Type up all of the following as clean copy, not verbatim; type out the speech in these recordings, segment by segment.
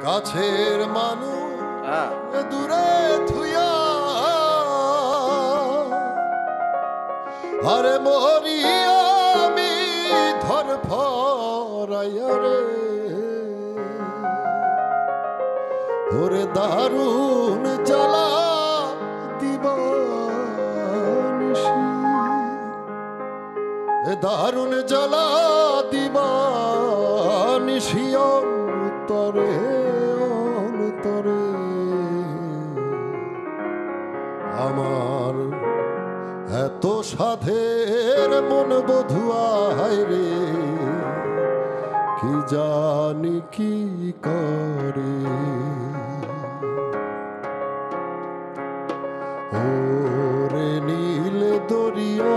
কাছের মানুষ দূরে থুইয়া আরে মরি আমি ধর ফরাইয়া রে ওরে দারুণ জ্বালা দিবানিশি দারুণ জ্বালা দিবানিশি অন্তরে অন্তরে আমার এত সাধের মন বধুয়া রে কি জানি কি করে ওরে নীল দরিয়া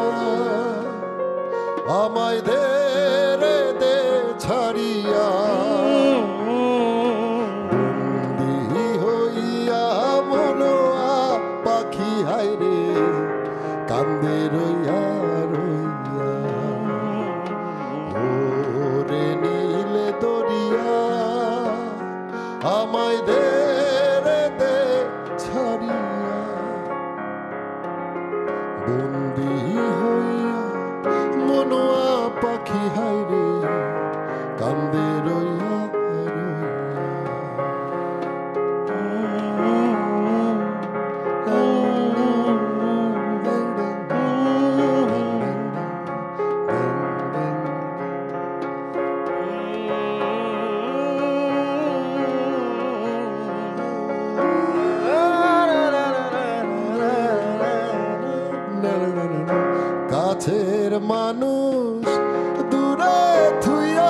আমায় দে রে দে ছাড়িয়া বন্দি হইয়া মনোয়া পাখি হায় রে কান্দে রইয়া রইয়া ওরে নীল দরিয়া আমায় দে রে দে ছাড়িয়া বন্দি হইয়া মনোয়া পাখি হায় রে কান্দে রইয়া কাছের মানুষ দূরে থুইয়া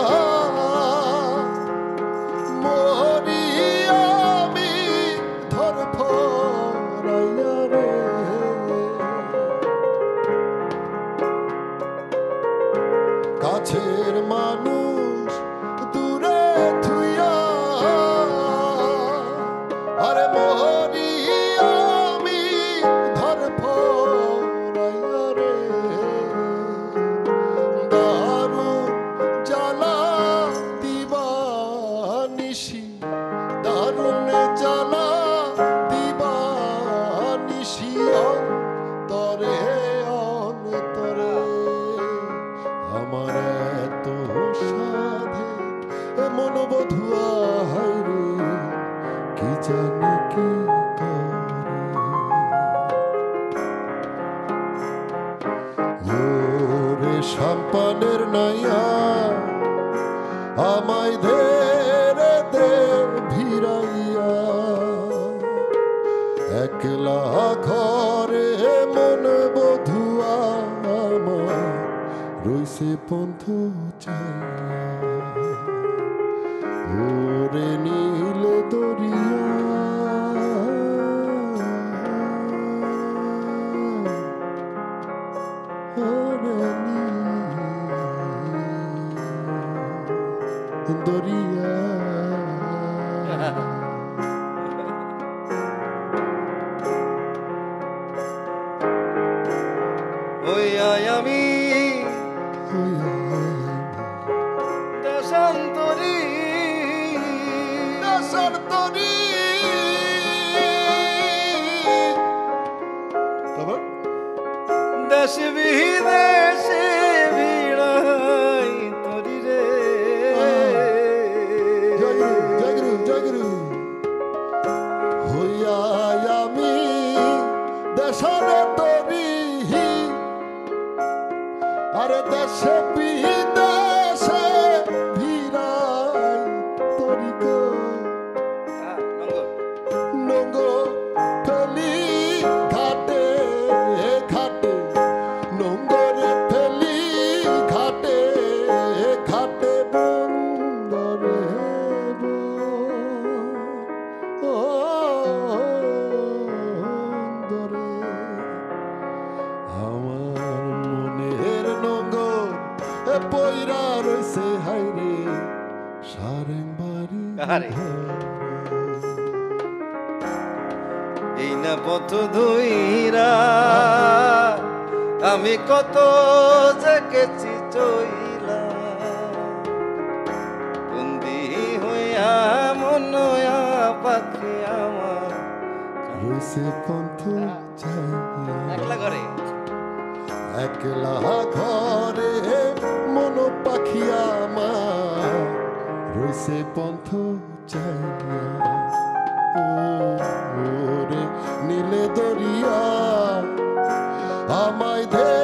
মরি আমি ধর ফরাইয়া রে কাছের মানুষ দূরে থুইয়া আরে মরি আমি ধর ফরাইয়া রে দারুণ জ্বালা দিবানিশি দারুণ জ্বালা দিবানিশি অন্তরে অন্তরে আমার এত সাধে মন বধুয়া হায় রে কি জানি কি করে সম্পানের নাইয়া আমায় দে রে দে ভিড়াইয়া একলা ঘরে মন বধুয়া আমার রইছে পন্থ চাইয়া ওরে নীল দরিয়া ওরে নীল দরিয়া ওই আমি দেশান্তরী দেশান্তরী দেশ বিদেশে ভিড়াই তরি রে জয়গুরু জয়গুরু হইয়া আমি দেশান্তরী আরে দেশে বিদেশে ভিড়াই তরি গো নঙ্গ ফেলি ঘাটে ঘাটে নঙ্গরে ফেলি ঘাটে ঘাটে বন্দরে বন্দরে আমার মনের নঙ্গর পয়রা রইছে হাইরে সারেং বাড়ি এই না পথ ধুইরা আমি কত জেগেছি চইলা বন্দি হইয়া মন রইছে পন্থ চাইয়া একলা করে একলা ঘরে মন পাখি আমার রইছে পন্থ চাইয়া ওরে নীলে দরিয়া আমায়